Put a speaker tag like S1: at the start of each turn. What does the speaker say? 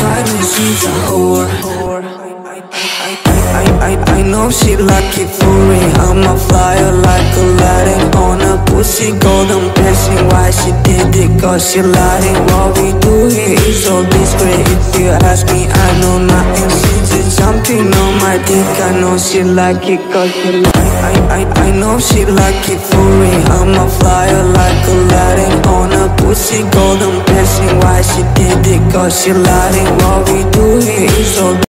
S1: fighting, she's a whore. I know she like it for me. I'm a flyer like Aladdin on a pussy golden blessing. Why she did it? Cause she lied it. What we do here is all discreet. If you ask me, I know nothing. She's just jumping on my dick. I know she like it cause she lied. I know she like it for me. I'm a flyer like Aladdin on a pussy golden blessing. Why she did it? Cause she lied it. What we do here is all